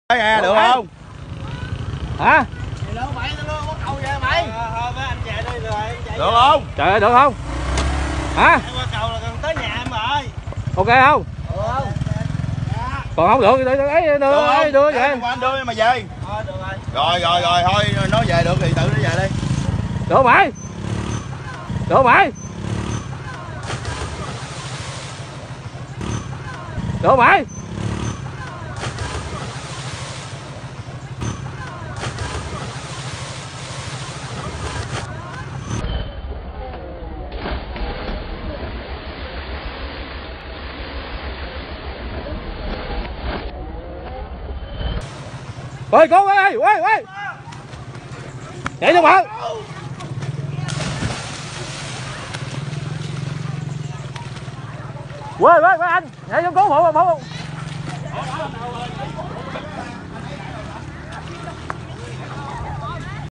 Nghe được không? Hả? Được không? Trời ơi, được không? Hả? Qua cầu là gần tới nhà em rồi. Ok không? Được không? Còn không được thì đưa về. Anh đưa mà về. Được rồi. Rồi thôi nó về được thì tự nó về đi. Được mày. Được mày. Được mày. Ơi con ơi, quay. Chạy cho bạn. Quay anh, nhảy xuống cứu phụ.